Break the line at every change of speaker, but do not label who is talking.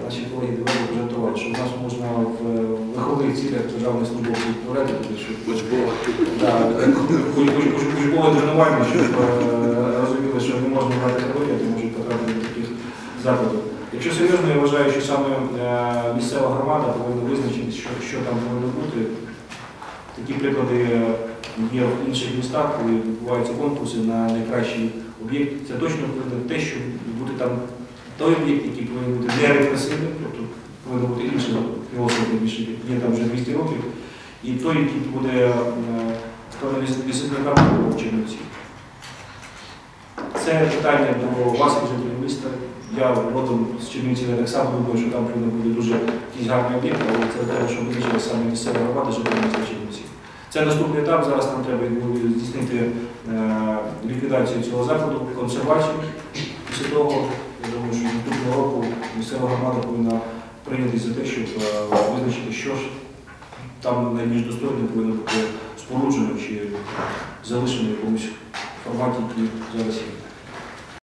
наші колеги довели презентувати, що в нас можна в виховних цілях державної службової проведити, щоб учбове тренування, щоб розуміли, що не можна брати калорії, то можуть потрапити до таких закладів. Якщо серйозно, я вважаю, що саме місцева громада повинна визначити, що там повинно бути. Такі приклади є в інших містах, коли відбуваються конкурси на найкращий об'єкт. Це точно повинно те, що бути там той об'єкт, який повинен бути не репресивним, тобто повинна бути інша філософія, більше є там вже 200 років, і той, який буде дисциплінарним в Чернівці. Це питання до вас, як жителів міста. Я родом з Чернівців, я так само думаю, що там повинен бути дуже якийсь гарний об'єкт, але це треба, щоб визначилася саме місцева громада жителів міста Чернівців. Це наступний етап, зараз нам треба здійснити ліквідацію цього закладу, консервацію. Після того, я думаю, що наступного року місцева громада повинна прийнятися за те, щоб визначити, що ж там найбільш достойно повинно бути споруджено чи залишено в якомусь форматі, який зараз є.